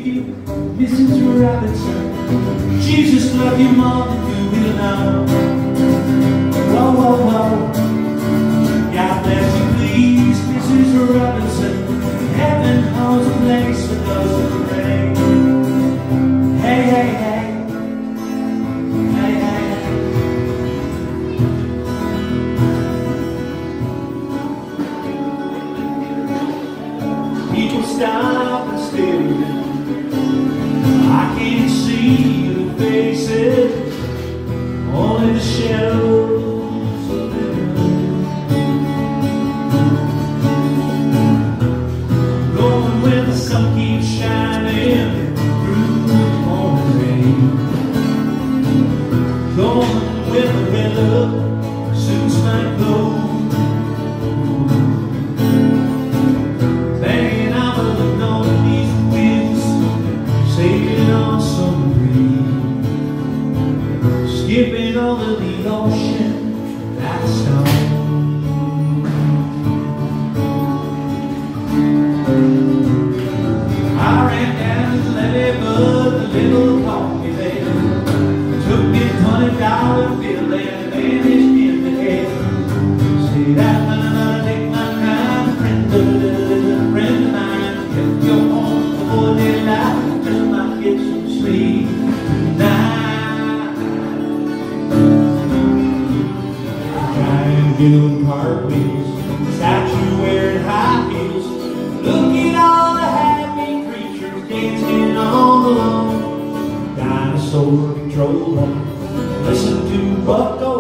you, Mrs. Robinson. Jesus loved you more than you will know. Whoa, whoa, whoa. God bless you, please, Mrs. Robinson. Heaven holds a place for those who pray. Hey, hey, hey. Hey, hey, hey. People stop and stare at you. I can't see the faces, only the shadows of them. Going where the sun keeps shining through the morning rain. Going where the weather suits my clothes. Banging out of the northeast winds, sailing on some breeze, skipping over the ocean like a stone. I ran down to the levee, but the little coffee there took me a $20 bill and vanished in the air. Say that another take my time, friend of mine, kept your home for their life, just might get some sleep tonight. Trying to do cartwheels, statue wearing high heels, look at all the happy creatures dancing all alone. Dinosaur control, listen to Buck